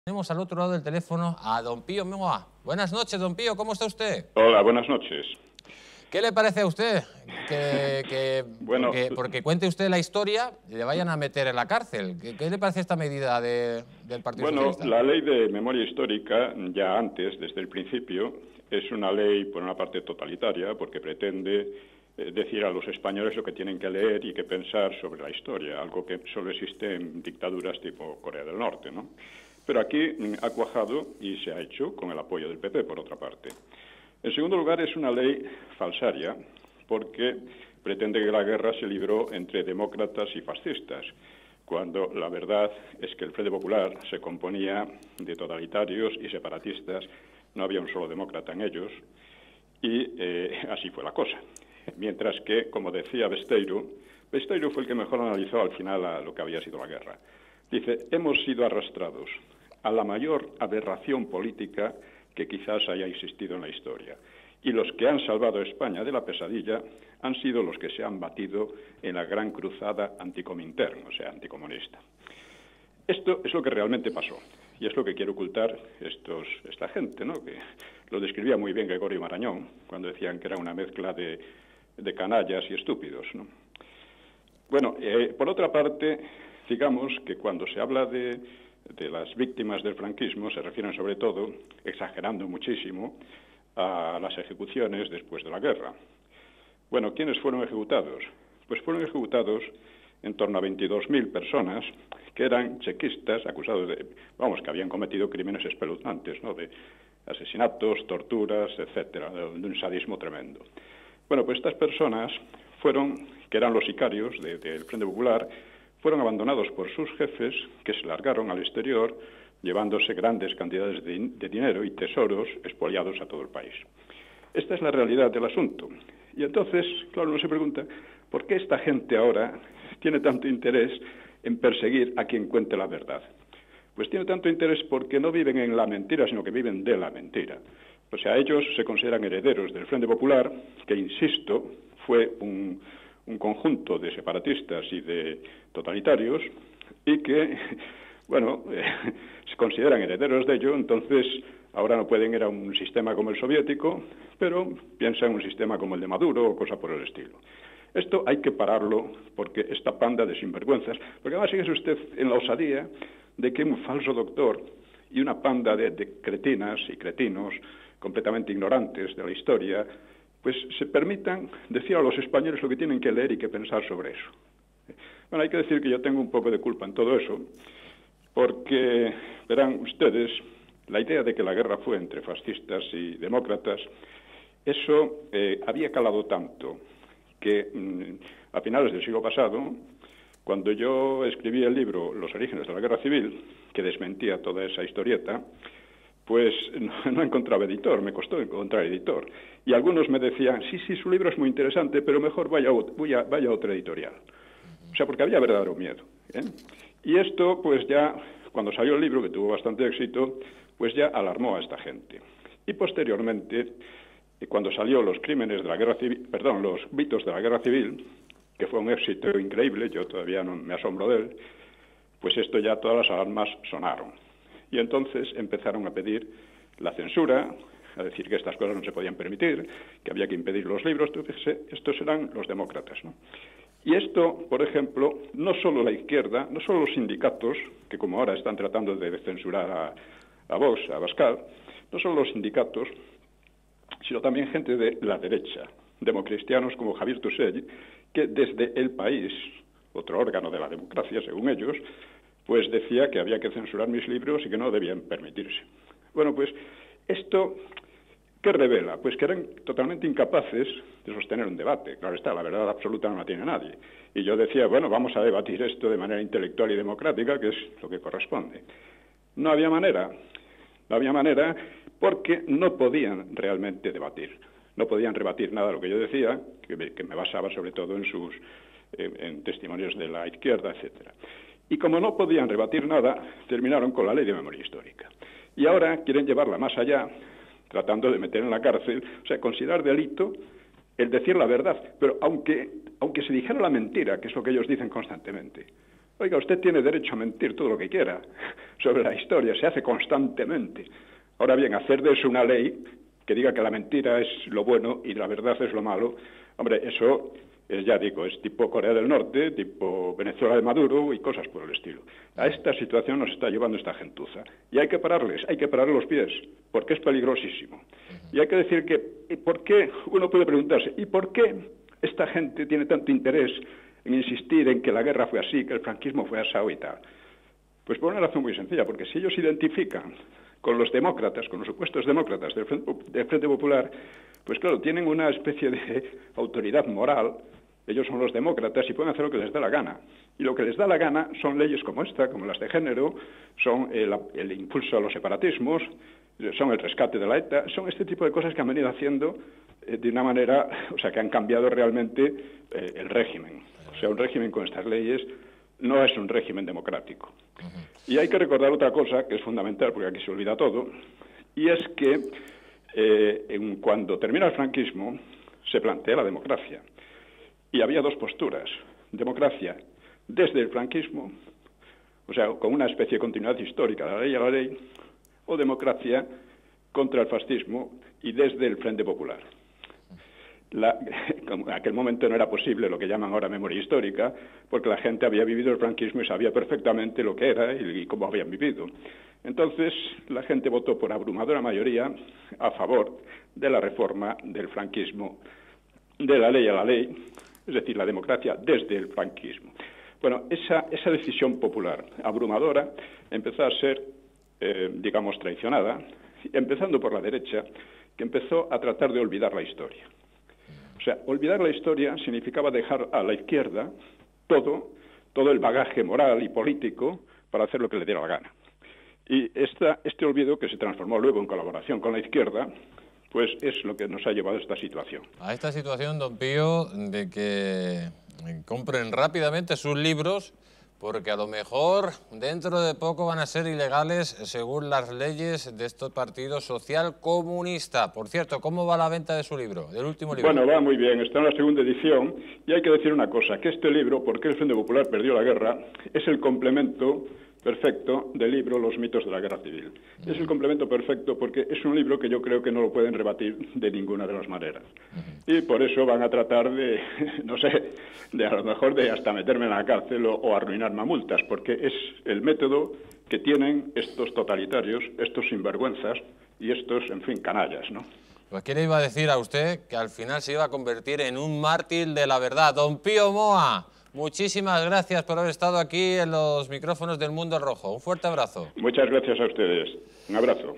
Tenemos al otro lado del teléfono a don Pío Moa. Buenas noches, don Pío, ¿cómo está usted? Hola, buenas noches. ¿Qué le parece a usted Bueno, porque cuente usted la historia y le vayan a meter en la cárcel? ¿Qué le parece esta medida del Partido Socialista? La ley de memoria histórica, ya antes, desde el principio, es una ley, por una parte, totalitaria, porque pretende decir a los españoles lo que tienen que leer y que pensar sobre la historia, algo que solo existe en dictaduras tipo Corea del Norte, ¿no? Pero aquí ha cuajado y se ha hecho con el apoyo del PP, por otra parte. En segundo lugar, es una ley falsaria, porque pretende que la guerra se libró entre demócratas y fascistas, cuando la verdad es que el Frente Popular se componía de totalitarios y separatistas, no había un solo demócrata en ellos, y así fue la cosa. Mientras que, como decía Besteiro fue el que mejor analizó al final lo que había sido la guerra. Dice, hemos sido arrastrados a la mayor aberración política que quizás haya existido en la historia. Y los que han salvado a España de la pesadilla han sido los que se han batido en la gran cruzada anticomintern, o sea, anticomunista. Esto es lo que realmente pasó, y es lo que quiere ocultar esta gente, ¿no? Que lo describía muy bien Gregorio Marañón, cuando decían que era una mezcla de canallas y estúpidos, ¿no? Bueno, por otra parte, digamos que cuando se habla de las víctimas del franquismo se refieren sobre todo, exagerando muchísimo, a las ejecuciones después de la guerra. Bueno, ¿quiénes fueron ejecutados? Pues fueron ejecutados en torno a 22.000 personas que eran chequistas acusados que habían cometido crímenes espeluznantes, ¿no? De asesinatos, torturas, etcétera, de un sadismo tremendo. Bueno, pues estas personas que eran los sicarios del Frente Popular, fueron abandonados por sus jefes, que se largaron al exterior, llevándose grandes cantidades de dinero y tesoros expoliados a todo el país. Esta es la realidad del asunto. Y entonces, claro, uno se pregunta, ¿por qué esta gente ahora tiene tanto interés en perseguir a quien cuente la verdad? Pues tiene tanto interés porque no viven en la mentira, sino que viven de la mentira. O sea, ellos se consideran herederos del Frente Popular, que, insisto, fue un conjunto de separatistas y de totalitarios, y que, se consideran herederos de ello. Entonces ahora no pueden ir a un sistema como el soviético, pero piensan en un sistema como el de Maduro o cosa por el estilo. Esto hay que pararlo, porque esta panda de sinvergüenzas, porque además fíjese usted en la osadía de que un falso doctor y una panda de cretinas y cretinos completamente ignorantes de la historia, pues se permitan decir a los españoles lo que tienen que leer y que pensar sobre eso. Bueno, hay que decir que yo tengo un poco de culpa en todo eso, porque, verán ustedes, la idea de que la guerra fue entre fascistas y demócratas, eso había calado tanto que a finales del siglo pasado, cuando yo escribí el libro Los orígenes de la guerra civil, que desmentía toda esa historieta, pues no encontraba editor, me costó encontrar editor. Y algunos me decían, sí, su libro es muy interesante, pero mejor vaya a otra editorial. O sea, porque había verdadero miedo, ¿eh? Y esto, pues ya, cuando salió el libro, que tuvo bastante éxito, pues ya alarmó a esta gente. Y posteriormente, cuando salió los mitos de la guerra civil, que fue un éxito increíble, yo todavía no me asombro de él, pues esto ya todas las alarmas sonaron. Y entonces empezaron a pedir la censura, a decir que estas cosas no se podían permitir, que había que impedir los libros. Entonces, estos eran los demócratas, ¿no? Y esto, por ejemplo, no solo la izquierda, no solo los sindicatos, que como ahora están tratando de censurar a Vox, a Abascal, no solo los sindicatos, sino también gente de la derecha, democristianos como Javier Tusell, que desde El País, otro órgano de la democracia, según ellos, pues decía que había que censurar mis libros y que no debían permitirse. Bueno, pues esto, ¿qué revela? Pues que eran totalmente incapaces de sostener un debate. Claro está, la verdad absoluta no la tiene nadie. Y yo decía, vamos a debatir esto de manera intelectual y democrática, que es lo que corresponde. No había manera porque no podían realmente debatir. No podían rebatir nada de lo que yo decía, que me basaba sobre todo en testimonios de la izquierda, etcétera. Y como no podían rebatir nada, terminaron con la ley de memoria histórica. Y ahora quieren llevarla más allá, tratando de meter en la cárcel, o sea, considerar delito el decir la verdad. Pero aunque se dijera la mentira, que es lo que ellos dicen constantemente, Oiga, usted tiene derecho a mentir todo lo que quiera sobre la historia, se hace constantemente. Ahora bien, hacer de eso una ley que diga que la mentira es lo bueno y la verdad es lo malo, hombre, eso ya digo, es tipo Corea del Norte, tipo Venezuela de Maduro y cosas por el estilo. A esta situación nos está llevando esta gentuza. Y hay que pararles, hay que pararle los pies, porque es peligrosísimo. Y hay que decir que, ¿por qué? Uno puede preguntarse, ¿y por qué esta gente tiene tanto interés en insistir en que la guerra fue así, que el franquismo fue así y tal? Pues por una razón muy sencilla, porque si ellos se identifican con los demócratas, con los supuestos demócratas del Frente Popular, pues claro, tienen una especie de autoridad moral. Ellos son los demócratas y pueden hacer lo que les dé la gana. Y lo que les da la gana son leyes como esta, como las de género, son el impulso a los separatismos, son el rescate de la ETA, son este tipo de cosas que han venido haciendo de una manera, o sea, que han cambiado realmente el régimen. O sea, un régimen con estas leyes no es un régimen democrático. Y hay que recordar otra cosa que es fundamental, porque aquí se olvida todo, y es que cuando termina el franquismo se plantea la democracia. Y había dos posturas: democracia desde el franquismo, o sea, con una especie de continuidad histórica de la ley a la ley, o democracia contra el fascismo y desde el Frente Popular. En aquel momento no era posible lo que llaman ahora memoria histórica, porque la gente había vivido el franquismo y sabía perfectamente lo que era y cómo habían vivido. Entonces, la gente votó por abrumadora mayoría a favor de la reforma del franquismo, de la ley a la ley, es decir, la democracia desde el franquismo. Bueno, esa decisión popular abrumadora empezó a ser, digamos, traicionada, empezando por la derecha, que empezó a tratar de olvidar la historia. O sea, olvidar la historia significaba dejar a la izquierda todo el bagaje moral y político para hacer lo que le diera la gana. Y este olvido, que se transformó luego en colaboración con la izquierda, pues es lo que nos ha llevado a esta situación. A esta situación, don Pío, de que compren rápidamente sus libros, porque a lo mejor dentro de poco van a ser ilegales según las leyes de este partido social comunista. Por cierto, ¿cómo va la venta de su libro, del último libro? Bueno, va muy bien, está en la segunda edición, y hay que decir una cosa, que este libro, ¿Por qué el Frente Popular perdió la guerra?, es el complemento perfecto del libro Los mitos de la guerra civil. Es el complemento perfecto porque es un libro que yo creo que no lo pueden rebatir de ninguna de las maneras. Y por eso van a tratar de, no sé, de a lo mejor de hasta meterme en la cárcel o arruinarme a multas, porque es el método que tienen estos totalitarios, estos sinvergüenzas y estos, en fin, canallas, ¿no? Pues ¿qué le iba a decir a usted? Que al final se iba a convertir en un mártir de la verdad. Don Pío Moa, muchísimas gracias por haber estado aquí en los micrófonos del Mundo Rojo. Un fuerte abrazo. Muchas gracias a ustedes. Un abrazo.